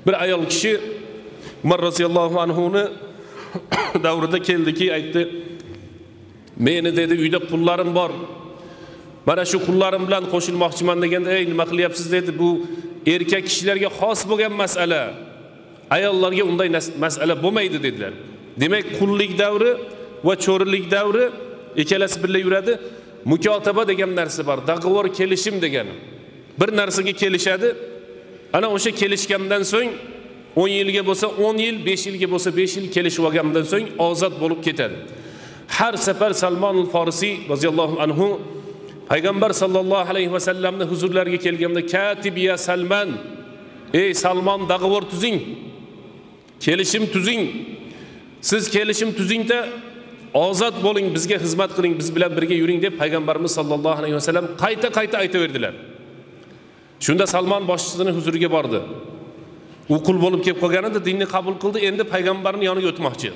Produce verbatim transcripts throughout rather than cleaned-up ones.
Bir ayol kishi Umar roziyallohu anhu'ni davrida keldiki, aytdi, meni dedi, uyda pullarim bor. Mana shu pullarim bilan qo'shilmoqchiman deganda, ey nima qilyapsiz dedi, bu erkak kishilarga xos bo'lgan masala. Ayollarga unday masala bo'lmaydi dedilar. Demak, qullik davri va cho'rilik davri ikkalasi birga yuradi. Mukotaba degan narsa bor, dag'vor kelishim degani. Bir narsaga kelishadi. Ana o'sha kelishgandan so'ng o'n yilga bo'lsa o'n yil, besh yilga bo'lsa besh yil kelishib olgandan so'ng ozod bo'lib ketadi. Har safar Salmon al-Farisi roziyallohu anhu Payg'ambar sallallohu alayhi va sallamning huzurlariga kelganda, "Katib ya Salman, ey Salmon, dag'vor tuzing. Kelishim tuzing. Siz kelishim tuzingda ozod bo'ling, bizga xizmat qiling, biz bilan birga yuring" deb Payg'ambarimiz sallallohu alayhi va sallam qayta-qayta aytaverdilar. Shunda Salmon boshchisining huzuriga bordi. U qul bo'lib kelib qolganida dinni qabul qildi, endi payg'ambarning yoniga o'tmoqchi.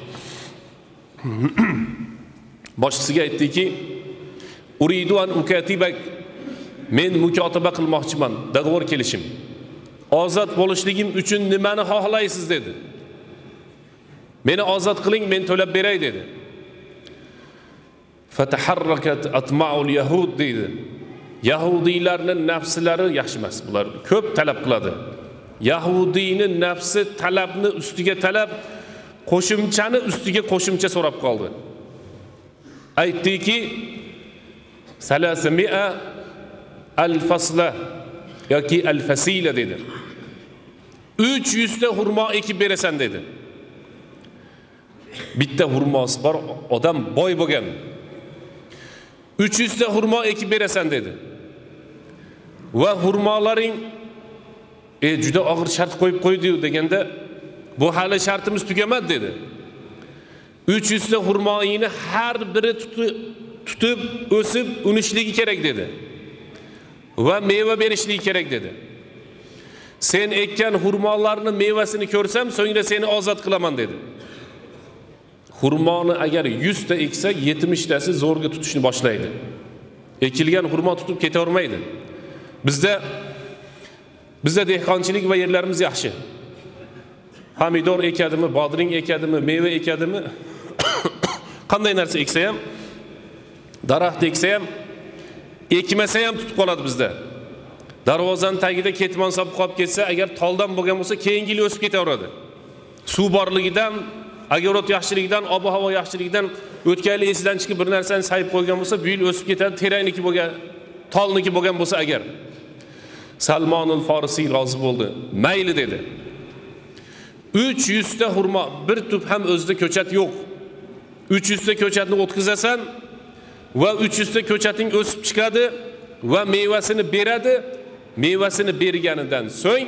Boshchisiga aytdiki, "Uridu an ukatibak, men mukotaba qilmoqchiman, dag'vor kelishim. Ozod bo'lishligim uchun nimani xohlaysiz?" dedi. "Meni ozod qiling, men to'lab beray" dedi. Fataharrakat atma'ul yahud dedi. Yahudiylarning nafslari yaxshi emas, bular ko'p talab qiladi. Yahudiyning nafsi talabni ustiga talab, qo'shimchani ustiga qo'shimcha so'rab qoldi. Aytdiki, salasimi'a al-fasla yoki al-fasila dedi. uch yuz ta hurmo ekib berasan dedi. Bitta hurmosi bor, odam boy bo'lgan. uch yuz ta hurmo ekib berasan dedi. Va hurmolaring e juda og'ir shart qo'yib qo'ydi-yu deganda, bu hali shartimiz tugamadi dedi. uch yuz ta hurmoyini har biri tutib, o'sib, unishligi kerak dedi. Va meva berishligi kerak dedi. Sen ekkan hurmolarning mevasini ko'rsam, so'ngra seni ozod qilaman dedi. Hurmoni agar yuz ta eksa, yetmish tasi zo'rga tutishni boshlaydi. Ekilgan hurmo tutib ketavermaydi. Bizda bizda dehqonchilik va yerlarimiz yaxshi. Pomidor ekadimi, bodring ekadimi, meva ekadimi, qanday narsa eksa ham, daraxt eksa ham, ekmasa ham tutib qoladi bizda. Darvozaning tagida ketmon solib qolib ketsa, agar toldan bo'lgan bo'lsa, keyingi yil o'sib ketaveradi. Suv borligidan, agorot yaxshiligidan, ob-havo yaxshiligidan o'tgan yil esidan chiqib bir narsani sayib qo'ygan bo'lsa, bu yil o'sib ketadi. Terayniki bo'lgan, tolniki bo'lgan bo'lsa agar. Salmon al-Farisi rozi bo'ldi. Mayli dedi. uch yuz ta hurmo, bir tup ham o'zida ko'chat yo'q. uch yuz ta ko'chatni o'tkazasan va uch yuz ta ko'chating o'sib chiqadi va mevasini beradi. Mevasini berganidan so'ng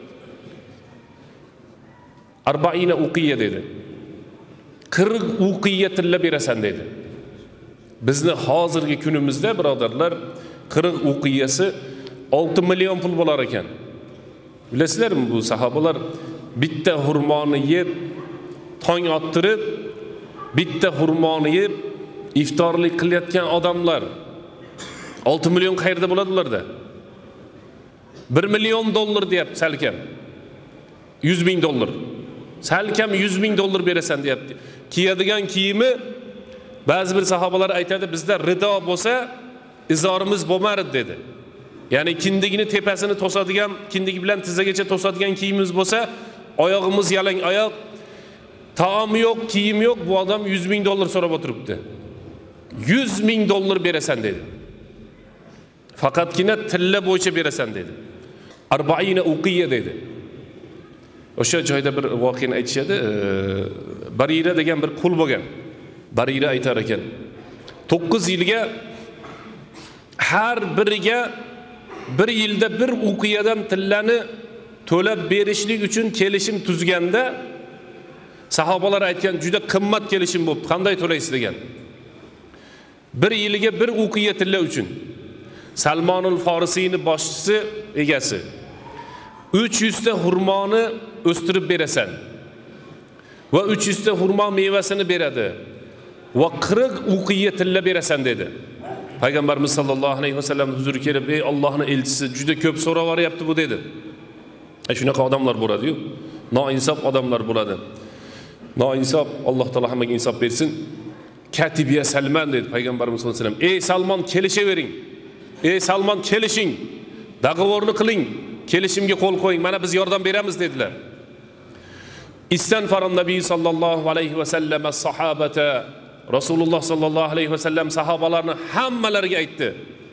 arba'ina uqiya dedi. qirq uqiya tilla berasan dedi. Bizni hozirgi kunimizda birodarlar qirq uqiyasi olti million pul bo'lar ekan. Bilasizlarmi, bu sahobalar bitta hurmoni yeb, tong ottirib, bitta hurmoni yeb iftorlik qilayotgan odamlar olti million qayerda bo'ladi ularda? bir million dollar deyapti salkam. yuz ming dollar. Salkam yuz ming dollar berasan deyapti. Kiyadigan kiyimi ba'zi bir sahobalar aytadi, bizda rido bo'lsa, izorimiz bo'lmadi dedi. Ya'ni kindigini tepasini to'sadigan, kindigi bilan tizzagacha to'sadigan kiyimimiz bo'lsa, oyog'imiz yalang oyoq, taomi yo'q, kiyim yo'q, bu odam yuz ming dollar so'rab o'tiribdi. yuz ming dollar berasan dedi. Faqatgina tilla bo'yicha berasan dedi. arba'ina uqiya dedi. O'sha joyda bir voqeani aytishadi. Barira degan bir qul bo'lgan. Barira aytar ekan, to'qqiz yilga har biriga bir yilda bir uqiyadan tillani to'lab berishlik uchun kelishim tuzganda sahobalar aytgan, juda qimmat kelishim bo'lib, qanday to'laysiz degan. Bir yiliga bir uqiya tilla uchun. Salmon al-Farisiyning boshchisi, egasi uch yuz ta hurmoni o'stirib berasan va uch yuz ta hurmo mevasini beradi va qirq uqiya tilla berasan dedi. Payg'ambarimiz sallallohu alayhi vasallam huzuriga kelib, ey Allohning elchisi, juda ko'p so'rab yoryapti bu dedi. E shunaqa odamlar bo'ladi-yu. Noinsof odamlar bo'ladi. Noinsof, Alloh taolo hammaga insof bersin. Katibiya Salman dedi Payg'ambarimiz sollallohu alayhi vasallam. Ey Salmon, kelishavering. Ey Salmon, kelishing. Dogovorni qiling. Kelishimga qo'l qo'ying. Mana biz yordam beramiz dedilar. İstenfaran Nabi sallallahu aleyhi ve sellem sahabete Rasulullah sallallahu aleyhi ve sellem sahabalarını hammalariga aytdi.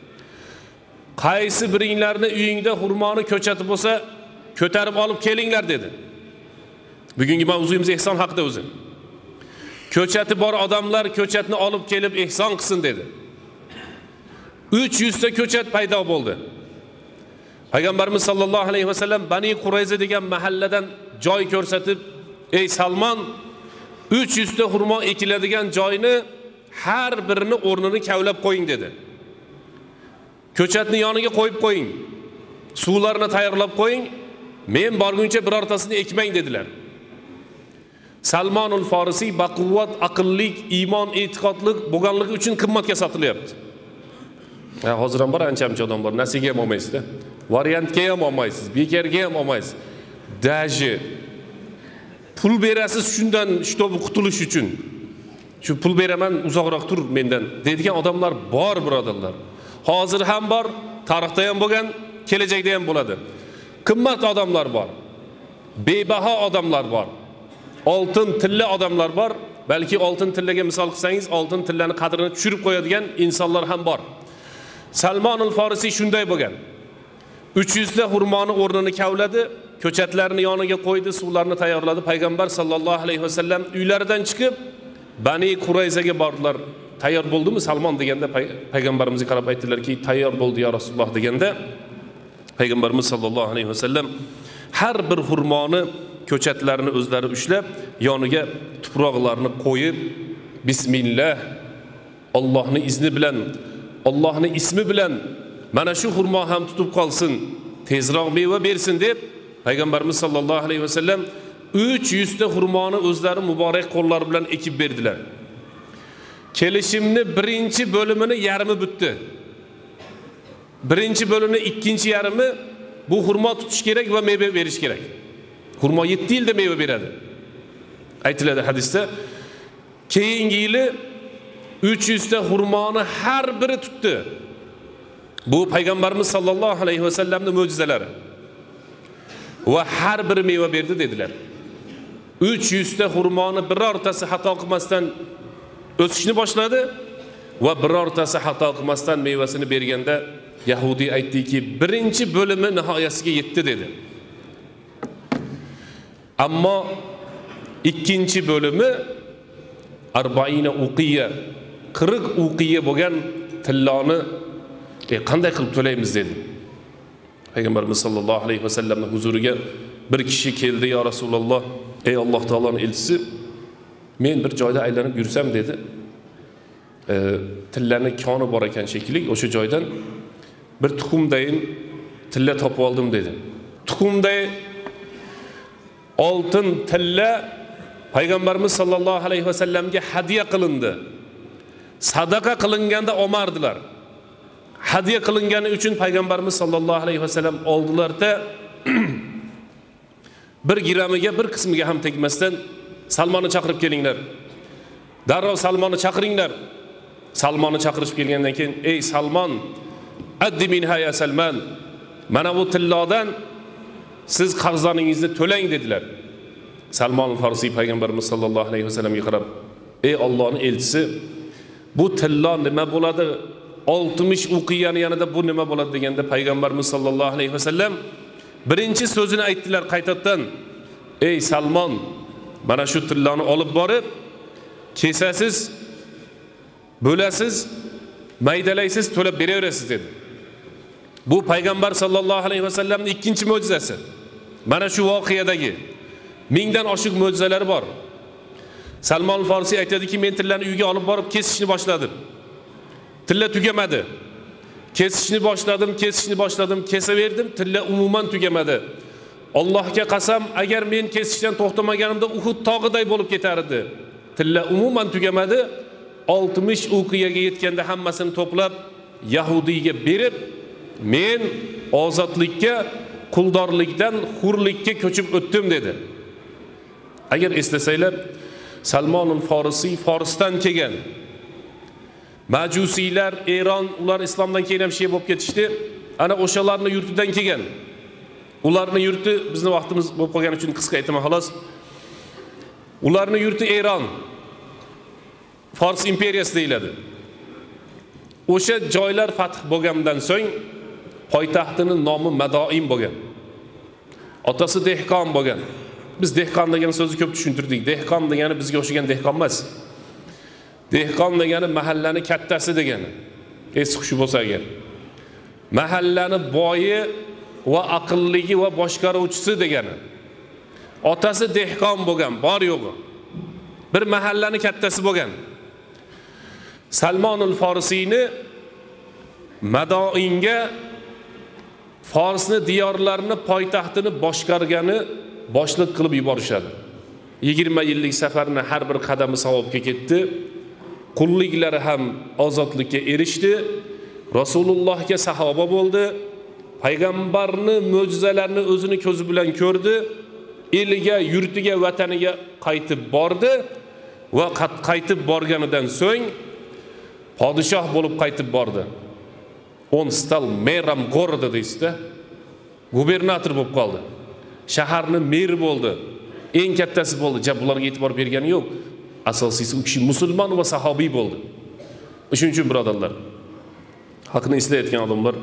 Qaysi biringlarni uyingda hurmoni ko'chatib bo'lsa, ko'tarib olib kelinglar dedi. Bugungi mavzuyimiz ihson haqida o'zi. Ko'chati bor odamlar ko'chatni olib kelib ihson qilsin dedi. uch yuz ta ko'chat paydo bo'ldi. Payg'ambarimiz sallallohu alayhi va sallam Bani Qurayza degan mahalladan joy ko'rsatib, ey Salmon, uch yuz ta xurmo ekiladigan joyni har birini o'rnini kavlab qo'ying dedi. Ko'chatni yoniga qo'yib qo'ying. Suvlarni tayyorlab qo'ying. Men borguncha birortasini ekmang dedilar. Salmonul Farisi baquvvat, aqllik, iymon, e'tiqodlik bo'lganligi uchun qimmatga sotilyapti. Ha, hozir ham bor ancha-ancha odam bor. Nasiga ham olmaysiz-da. Variantga ham olmaysiz, bekarga ham olmaysiz. Daji pul berasiz shundan shtobi qutulish uchun. Shu pul beraman, uzoqroq tur mendan deydigan odamlar bor, birodarlar. Hozir ham bor, tarixda ham bo'lgan, kelajakda ham bo'ladi. Qimmat odamlar bor. Bebaho odamlar bor. Oltin tilla odamlar bor. Balki oltin tillaga misol qilsangiz, oltin tillani qadrini tushirib qo'yadigan insonlar ham bor. Salmonul Farisi shunday bo'lgan. uch yuz ta xurmoni o'rnini kavladi, ko'chatlarni yoniga qo'ydi, suvlarni tayyorladi. Payg'ambar sallallohu alayhi va sallam uylaridan chiqib Bani Qurayzaga bordilar. Tayyor bo'ldimi Salmon deganda payg'ambarimizga qarab aytdilarki, tayyor bo'ldi ya Rasululloh deganda payg'ambarimiz sallallohu alayhi va sallam har bir xurmoni ko'chatlarini o'zlari ushlab, yoniga tuproqlarni qo'yib, bismillah, Allohning izni bilan, Allohning ismi bilan mana shu xurmo ham tutib qolsin, tezroq meva bersin deb payg'ambarimiz sallallohu alayhi va sallam uch yuz ta xurmoni o'zlari muborak qo'llari bilan ekib berdilar. Kelishimni birinchi bo'limini yarmi bitdi. Birinchi bo'limni ikkinchi yarmi bu xurmo tutish kerak va meva berish kerak. Xurmo yetti yilda meva beradi. Aytiladi hadisda. Keyingi yili uch yuz ta xurmoni har biri tutdi. Bu payg'ambarimiz sallallohu alayhi va sallamning mo'jizalari. Va har biri meva berdi dedilar. uch yuz ta xurmoni birortasi xato qilmasdan o'sishni boshladi va birortasi xato qilmasdan mevasini berganda Yahudi aytdiki, birinchi bo'limi nihoyasiga yetdi dedi. Ammo ikkinchi bo'limi arba'ina uqiya, qirq uqiya bo'lgan tilloni e, qanday qilib to'laymiz dedi. Payg'ambarimiz sallallohu alayhi va sallamning huzuriga bir kishi keldi, ya Rasululloh, ey Alloh taoloning elchisi, men bir joyda aylanib yursam dedi. E, tillani koni bor ekan shekilli, o'sha joydan bir tuxumdayin tilla topib oldim dedi. Tuxumday oltin tilla payg'ambarimiz sallallohu alayhi va sallamga hadiya qilindi. Sadaqa qilinganda olmardilar. Hadiya qilingani uchun payg'ambarimiz sallallohu alayhi va sallam oldilarda bir gramiga bir qismiga ham tegmasdan Salmonni chaqirib kelinglar. Darrov Salmonni chaqiringlar. Salmonni chaqirib kelgandan keyin, ey Salmon, addi minha ya Salman, mana bu tillodan siz qarzdorligingizni to'lang dedilar. Salmon Farisi payg'ambarimiz sallallohu alayhi va sallamga qarab, ey Allohning elchisi, bu tillo nima bo'ladi? oltmish uqiyani yanida bu nima bo'ladi deganda payg'ambarimiz sallallohu alayhi va sallam birinchi so'zini aytdilar qaytadan. Ey Salmon, mana shu tilloni olib borib kesasiz, bo'lasiz, maydalaysiz, to'lab beraverasiz dedi. Bu payg'ambar sallallohu alayhi va sallamning ikkinchi mo'jizasi. Mana shu voqeadagi mingdan oshiq mo'jizalari bor. Salmon Farisi aytadiki, men tillani uyga olib borib kesishni boshladim. Tilla tugamadi. Kesishni boshladim, kesishni boshladim, kesaverdim, tilla umuman tugamadi. Allohga qasam, agar men kesishdan to'xtamaganimda Uhud tog'iday bo'lib ketardi. Tilla umuman tugamadi. oltmish uqiyaga yetganda hammasini to'plab Yahudiyga berib, men ozodlikka, quldorlikdan hurlikka ko'chib o'tdim dedi. Agar eslasanglar, Salmonul Farisiy Forsdan kelgan. Majusiylar, Eron, ular islomdan keyin ham shay bo'lib ketishdi. Ana o'shalarning yurtidan kelgan. Ularning yurti bizni vaqtimiz bo'lib qolgani uchun qisqa aytaman xolos. Ularning yurti Eron. Fors imperiyasi deyiladi. O'sha joylar fath bo'lgandan so'ng poytaxtining nomi Madoin bo'lgan. Otasi dehqon bo'lgan. Biz dehqon degan so'zni ko'p tushuntirdik. Dehqon degani bizga o'xshagan dehqon emas. Dehqon degani mahallani kattasi degani. Eski xushi bo'lsa agar. Mahallani boyi va aqlligi va boshqaruvchisi degani. Otasi dehqon bo'lgan, bor yo'g'i. Bir mahallani kattasi bo'lgan. Salmonul Farisiyni Madoinga Forsni diyorlarini poytaxtini boshqargani boshliq qilib yuborishadi. yigirma yillik safarni har bir qadami savobga ketdi. Qulliklari ham ozodlikka erishdi. Rasulullohga sahoba bo'ldi. Payg'ambarni mo'jizalarini o'zini ko'zi bilan ko'rdi. Eliga, yurtiga, vataniga qaytib bordi va qaytib borganidan so'ng podshoh bo'lib qaytib bordi. On stal meram goroda deydi. Gubernator bo'lib qoldi. Shaharning meri bo'ldi. Eng kattasi bo'ldi. Jab bularga e'tibor bergani yo'q. Asosiysi u kishi musulmon va sahobiy bo'ldi. Shuning uchun birodarlar, haqni eslayotgan odamlar,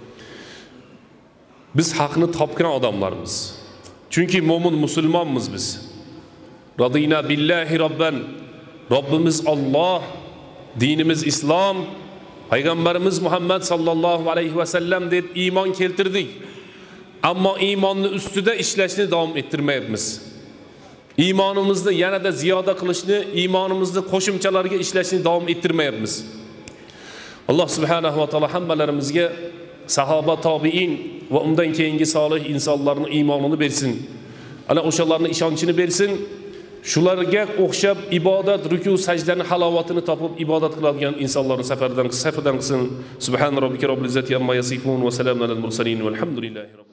biz haqni topgan odamlarmiz. Chunki mo'min musulmonmiz biz. Radina billahi robban. Robbimiz Alloh, dinimiz islom, payg'ambarimiz Muhammad sallallohu alayhi va sallam deb iymon keltirdik. Ammo iymonni ustida ishlashni davom ettirmayapmiz. Iymonimizni yanada ziyoda qilishni, iymonimizni qo'shimchalarga ishlashni davom ettirmayapmiz. Alloh subhanahu va taolo hammalarimizga sahoba, tobiin va undan keyingi solih insonlarning iymonini bersin. Ana o'shalarning ishonchini bersin. Shularga o'xshab ibodat, ruku, sajdani halovatini topib ibodat qiladigan insonlarning safaridan safidan qilsin. Subhan robbika robbil izzati amma yasifun va salamun alal mursalin valhamdulillahi